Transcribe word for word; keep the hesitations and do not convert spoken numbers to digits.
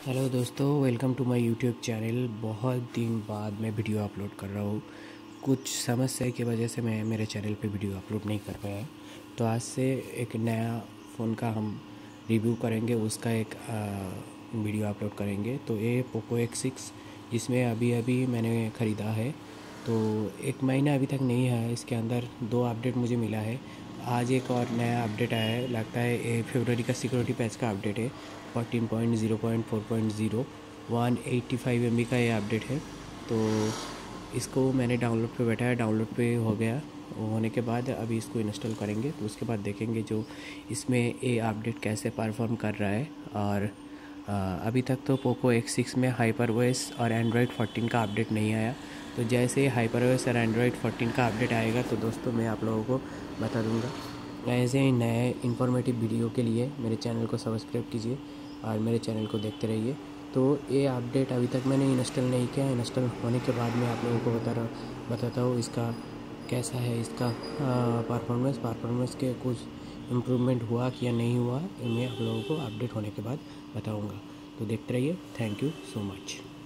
Hello दोस्तों, welcome to my YouTube channel. बहुत दिन बाद मैं वीडियो अपलोड कर रहा हूँ। कुछ समस्या की वजह से मैं मेरे चैनल पे वीडियो अपलोड नहीं कर पाया। तो आज से एक नया फ़ोन का हम रिव्यू करेंगे, उसका एक आ, वीडियो अपलोड करेंगे। तो ये पोको एक्स सिक्स जिसमें अभी अभी मैंने ख़रीदा है, तो एक महीना अभी तक नहीं है। इसके अंदर दो अपडेट मुझे मिला है। आज एक और नया अपडेट आया है, लगता है ये फरवरी का सिक्योरिटी पैच का अपडेट है। Fourteen point zero point four point zero one eighty five M B का ये अपडेट है। तो इसको मैंने डाउनलोड पे बैठाया, डाउनलोड पे हो गया। होने के बाद अभी इसको इंस्टॉल करेंगे, तो उसके बाद देखेंगे जो इसमें ये अपडेट कैसे परफॉर्म कर रहा है। और आ, अभी तक तो पोको एक्स सिक्स में हाइपरओएस और एंड्रॉयड फोर्टीन का अपडेट नहीं आया। तो जैसे हाइपरओएस और एंड्रॉयड फोर्टीन का अपडेट आएगा तो दोस्तों मैं आप लोगों को बता दूंगा। ऐसे ही नए इन्फॉर्मेटिव वीडियो के लिए मेरे चैनल को सब्सक्राइब कीजिए और मेरे चैनल को देखते रहिए। तो ये अपडेट अभी तक मैंने इंस्टॉल नहीं किया। इंस्टॉल होने के बाद मैं आप लोगों को बता रहा बताता हूँ इसका कैसा है, इसका परफॉर्मेंस परफॉर्मेंस के कुछ इम्प्रूवमेंट हुआ कि या नहीं हुआ, मैं आप लोगों को अपडेट होने के बाद बताऊँगा। तो देखते रहिए। Thank you so much.